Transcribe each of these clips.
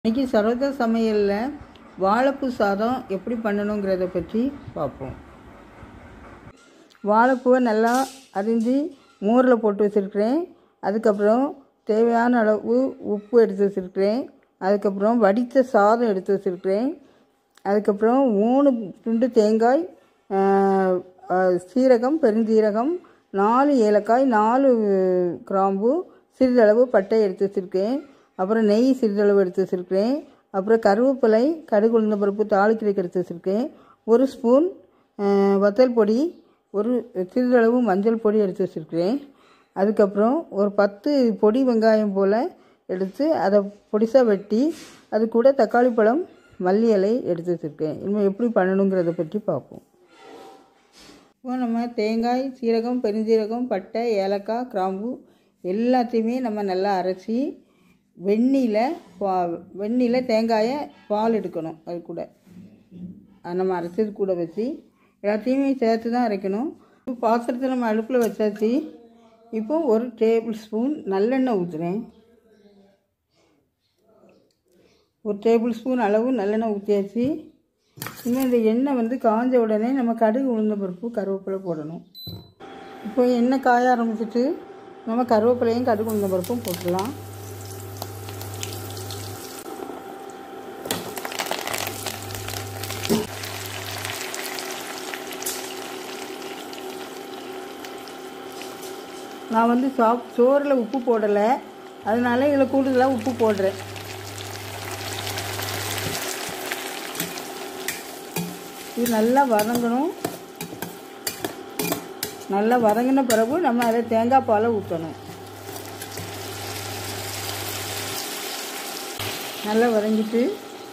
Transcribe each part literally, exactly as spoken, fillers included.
இன்றைக்கி சரோஜா சமையலில் வாழைப்பூ சாதம் எப்படி பண்ணணுங்கிறத பற்றி பார்ப்போம். வாழைப்பூவை நல்லா அரிஞ்சு மோரில் போட்டு வச்சுருக்கிறேன். அதுக்கப்புறம் தேவையான அளவு உப்பு எடுத்து வச்சுருக்கிறேன். அதுக்கப்புறம் வடித்த சாதம் எடுத்து வச்சுருக்கிறேன். அதுக்கப்புறம் மூணு துண்டு தேங்காய், சீரகம், பெருஞ்சீரகம், நாலு ஏலக்காய், நாலு கிராம்பு, சிறிதளவு பட்டை எடுத்து வச்சுருக்கேன். அப்புறம் நெய் சிறிதளவு எடுத்து வச்சுருக்கேன். அப்புறம் கருவேப்பிலை, கடுகு, உளுந்த பருப்பு தாளிக்கிறதுக்கு எடுத்து வச்சுருக்கேன். ஒரு ஸ்பூன் வத்தல் பொடி, ஒரு சிறிதளவு மஞ்சள் பொடி எடுத்து வச்சுருக்கிறேன். அதுக்கப்புறம் ஒரு பத்து பொடி வெங்காயம் போல் எடுத்து அதை பொடிசாக வெட்டி அது கூட தக்காளி பழம், மல்லி இலை எடுத்து வச்சுருக்கேன். இனிமேல் எப்படி பண்ணணுங்கிறத பற்றி பார்ப்போம். இப்போ நம்ம தேங்காய், சீரகம், பெருஞ்சீரகம், பட்டை, ஏலக்காய், கிராம்பு எல்லாத்தையுமே நம்ம நல்லா அரைச்சி வெந்நியில் பா வெந்நியில் தேங்காயை பால் எடுக்கணும். அது கூட அது நம்ம அரைச்சது கூட வச்சு எல்லாத்தையுமே சேர்த்து தான் அரைக்கணும். இப்போ பாத்திரத்தை நம்ம அடுப்பில் வச்சாச்சு. இப்போ ஒரு டேபிள் ஸ்பூன் நல்லெண்ணெய் ஊற்றுறேன். ஒரு டேபிள் ஸ்பூன் அளவு நல்லெண்ணெய் ஊற்றியாச்சு. இனிமேல் இந்த எண்ணெய் வந்து காஞ்ச உடனே நம்ம கடுகு, உளுந்த பருப்பு, கருவேப்பிலை போடணும். இப்போ எண்ணெய் காய ஆரம்பிச்சிட்டு நம்ம கருவேப்பிலையும் கடுகு, உளுந்த பருப்பும் போட்டுடலாம். நான் வந்து சாப் சோறில் உப்பு போடலை, அதனால இதில் கூடுதலாக உப்பு போடுறேன். இது நல்லா வதங்கணும். நல்லா வதங்கின பிறகு நம்ம அதை தேங்காய் பாலை ஊற்றணும். நல்லா வதங்கிட்டு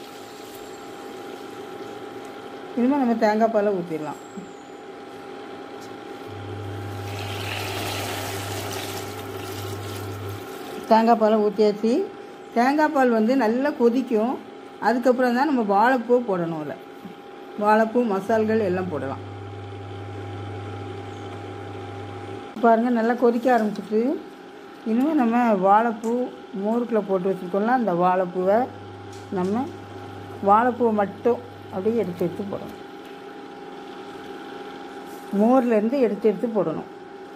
இனிமேல் நம்ம தேங்காய் பாலை ஊற்றிடலாம். தேங்காய் பாலை ஊற்றியாச்சு. தேங்காய் பால் வந்து நல்லா கொதிக்கும். அதுக்கப்புறம் தான் நம்ம வாழைப்பூ போடணும். இல்லை வாழைப்பூ, மசால்கள் எல்லாம் போடலாம். பாருங்கள், நல்லா கொதிக்க ஆரம்பிச்சிட்டு இனிமேல் நம்ம வாழைப்பூ மோருக்குள்ளே போட்டு வச்சுருக்கோம்ல, அந்த வாழைப்பூவை நம்ம வாழைப்பூவை மட்டும் அப்படியே எடுத்து எடுத்து போடணும். மோர்லேருந்து எடுத்து எடுத்து போடணும்.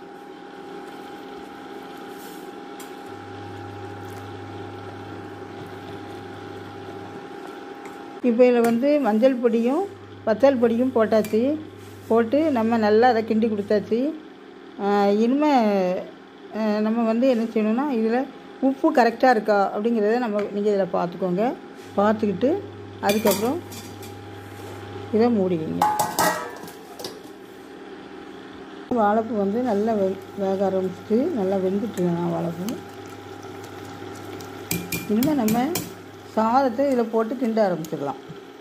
இப்போ இதில் வந்து மஞ்சள் பொடியும் வத்தல் பொடியும் போட்டாச்சு. போட்டு நம்ம நல்லா அதை கிண்டி கொடுத்தாச்சு. இனிமேல் நம்ம வந்து என்ன செய்யணும்னா, இதில் உப்பு கரெக்டாக இருக்கா அப்படிங்கிறத நம்ம நீங்கள் இதில் பார்த்துக்கோங்க. பார்த்துக்கிட்டு அதுக்கப்புறம் இதை மூடிவிங்க. வாழைப்பூ வந்து நல்லா வே வேக ஆரம்பிச்சிட்டு நல்லா வெந்துட்டுருங்க வாழைப்பூ. இனிமேல் நம்ம சாதத்தை இதில் போட்டு கிண்ட ஆரம்பிச்சிடலாம்.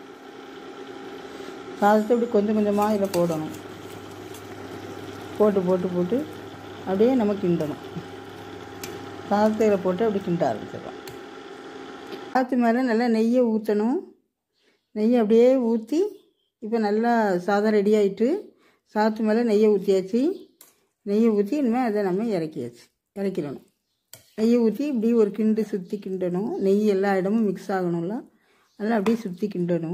சாதத்தை இப்படி கொஞ்சம் கொஞ்சமாக இதில் போடணும். போட்டு போட்டு போட்டு அப்படியே நம்ம கிண்டணும். சாதத்தை இதில் போட்டு அப்படி கிண்ட ஆரம்பிச்சிடலாம். சாதத்து மேலே நல்லா நெய்யை ஊற்றணும். நெய்யை அப்படியே ஊற்றி இப்போ நல்லா சாதம் ரெடி ஆகிட்டு சாதத்து மேலே நெய்யை ஊற்றியாச்சு. நெய்யை ஊற்றி இனிமேல் அதை நம்ம இறக்கியாச்சு இறக்கிடணும். நெய்யை ஊற்றி இப்படி ஒரு கிண்டு சுற்றி கிண்டணும். நெய் எல்லா இடமும் மிக்ஸ் ஆகணும்ல, அதெல்லாம் அப்படியே சுற்றி கிண்டணும்.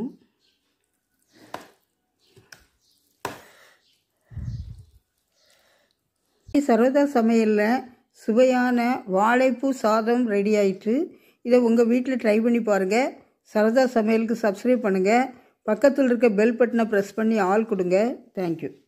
சரோஜா சமையலில் சுவையான வாழைப்பூ சாதம் ரெடி ஆயிட்டு. இதை உங்கள் வீட்டில் ட்ரை பண்ணி பாருங்கள். சரோஜா சமையலுக்கு சப்ஸ்கிரைப் பண்ணுங்கள். பக்கத்தில் இருக்க பெல் பட்டனை ப்ரெஸ் பண்ணி ஆல் கொடுங்க. தேங்க்யூ.